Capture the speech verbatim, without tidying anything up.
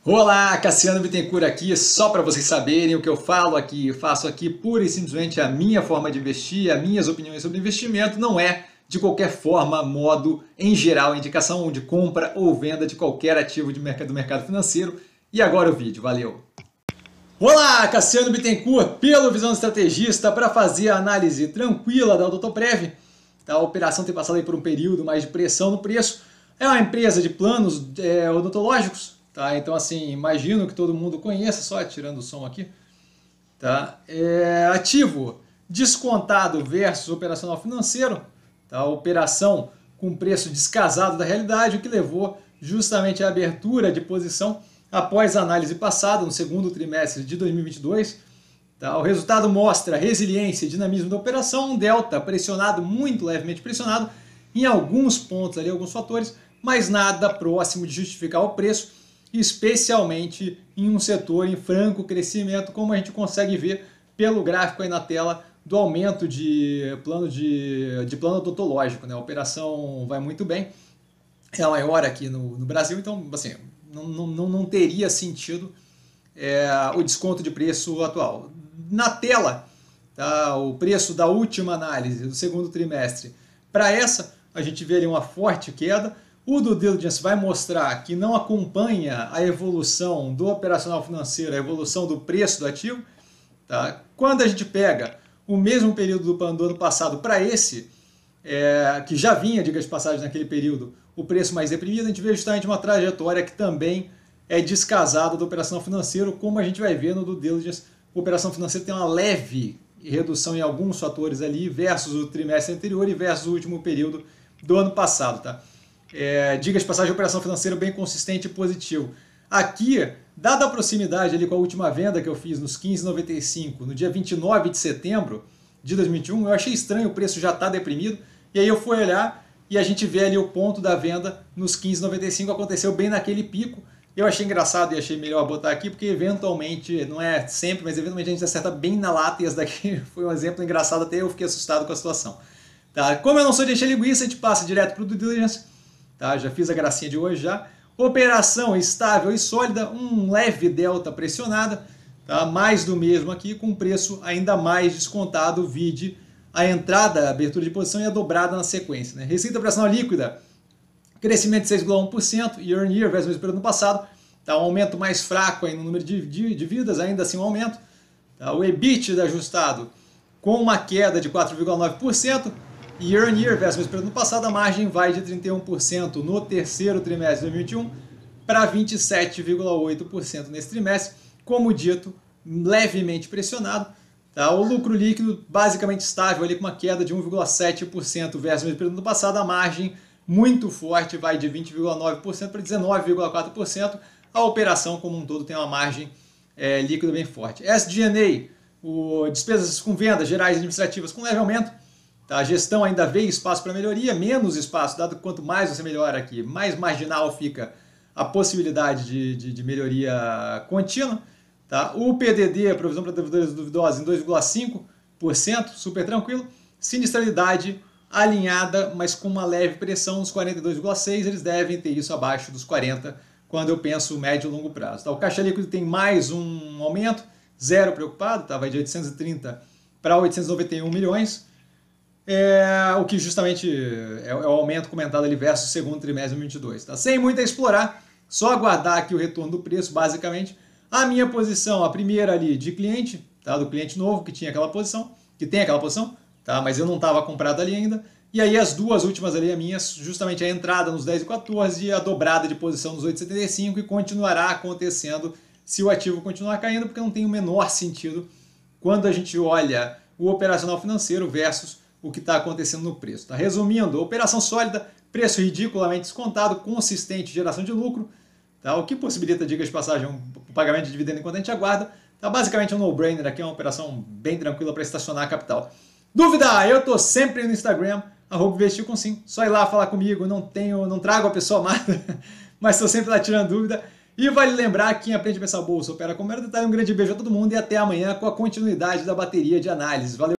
Olá, Cassiano Bittencourt aqui, só para vocês saberem o que eu falo aqui, faço aqui pura e simplesmente a minha forma de investir, as minhas opiniões sobre investimento, não é de qualquer forma, modo, em geral, indicação de compra ou venda de qualquer ativo de mercado, do mercado financeiro. E agora o vídeo, valeu! Olá, Cassiano Bittencourt, pelo Visão Estrategista, para fazer a análise tranquila da Odontoprev. A operação tem passado aí por um período mais de pressão no preço. É uma empresa de planos é, odontológicos. Tá, então assim, imagino que todo mundo conheça, só tirando o som aqui. Tá? É, ativo descontado versus operacional financeiro. Tá? Operação com preço descasado da realidade, o que levou justamente à abertura de posição após a análise passada, no segundo trimestre de dois mil e vinte e dois. Tá? O resultado mostra resiliência e dinamismo da operação, um delta pressionado, muito levemente pressionado, em alguns pontos ali, alguns fatores, mas nada próximo de justificar o preço, especialmente em um setor em franco crescimento, como a gente consegue ver pelo gráfico aí na tela do aumento de plano, de, de plano odontológico. Né? A operação vai muito bem, é a maior aqui no, no Brasil, então assim, não, não, não teria sentido é, o desconto de preço atual. Na tela, tá, o preço da última análise do segundo trimestre, para essa a gente vê ali uma forte queda. O due diligence vai mostrar que não acompanha a evolução do operacional financeiro, a evolução do preço do ativo. Tá? Quando a gente pega o mesmo período do ano passado para esse, é, que já vinha, diga de passagem, naquele período, o preço mais deprimido, a gente vê justamente uma trajetória que também é descasada do operacional financeiro, como a gente vai ver no due diligence. A operação financeira tem uma leve redução em alguns fatores ali, versus o trimestre anterior e versus o último período do ano passado. Tá? É, diga de passagem, operação financeira bem consistente e positivo. Aqui, dada a proximidade ali com a última venda que eu fiz nos quinze reais e noventa e cinco centavos, no dia vinte e nove de setembro de dois mil e vinte e um, eu achei estranho, o preço já está deprimido, e aí eu fui olhar e a gente vê ali o ponto da venda nos quinze reais e noventa e cinco centavos, aconteceu bem naquele pico. Eu achei engraçado e achei melhor botar aqui, porque eventualmente, não é sempre, mas eventualmente a gente acerta bem na lata, e esse daqui foi um exemplo engraçado, até eu fiquei assustado com a situação. Tá? Como eu não sou de encher linguiça, a gente passa direto para o due diligence. Tá, já fiz a gracinha de hoje já. Operação estável e sólida, um leve delta pressionada, tá, mais do mesmo aqui, com preço ainda mais descontado, vide a entrada, a abertura de posição e a dobrada na sequência. Né? Receita operacional líquida, crescimento de seis vírgula um por cento, year on year, versus o mesmo período no passado, tá, um aumento mais fraco aí no número de, de, de vidas, ainda assim um aumento. Tá, o EBITDA ajustado com uma queda de quatro vírgula nove por cento, year on year, versus o período passado, a margem vai de trinta e um por cento no terceiro trimestre de dois mil e vinte e um para vinte e sete vírgula oito por cento nesse trimestre, como dito, levemente pressionado. Tá? O lucro líquido basicamente estável, ali, com uma queda de um vírgula sete por cento versus o período passado, a margem muito forte, vai de vinte vírgula nove por cento para dezenove vírgula quatro por cento. A operação como um todo tem uma margem é, líquida bem forte. S G and A, o, despesas com vendas gerais e administrativas com leve aumento. A gestão ainda vê espaço para melhoria, menos espaço, dado que quanto mais você melhora aqui, mais marginal fica a possibilidade de, de, de melhoria contínua. Tá? O P D D, a provisão para devedores duvidosos, em dois vírgula cinco por cento, super tranquilo. Sinistralidade alinhada, mas com uma leve pressão nos quarenta e dois vírgula seis por cento, eles devem ter isso abaixo dos quarenta por cento, quando eu penso médio e longo prazo. Tá? O caixa líquido tem mais um aumento, zero preocupado, tá? Vai de oitocentos e trinta para oitocentos e noventa e um milhões. É, o que justamente é, é o aumento comentado ali versus o segundo trimestre de dois mil e vinte e dois. Tá? Sem muito a explorar, só aguardar aqui o retorno do preço, basicamente. A minha posição, a primeira ali de cliente, tá? Do cliente novo que tinha aquela posição, que tem aquela posição, tá? Mas eu não estava comprado ali ainda. E aí as duas últimas ali, a minhas, justamente a entrada nos dez e quatorze e a dobrada de posição nos oito e setenta e cinco, e continuará acontecendo se o ativo continuar caindo, porque não tem o menor sentido quando a gente olha o operacional financeiro versus o que está acontecendo no preço. Tá? Resumindo, operação sólida, preço ridiculamente descontado, consistente geração de lucro, tá? O que possibilita, diga de passagem, um pagamento de dividendo enquanto a gente aguarda. Tá? Basicamente um no-brainer aqui, é uma operação bem tranquila para estacionar a capital. Dúvida? Eu estou sempre no Instagram, arroba investir com sim. Só ir lá falar comigo, não tenho, não trago a pessoa amada, mas estou sempre lá tirando dúvida. E vale lembrar que quem aprende a pensar bolsa opera com mero detalhe. Um grande beijo a todo mundo e até amanhã com a continuidade da bateria de análise. Valeu!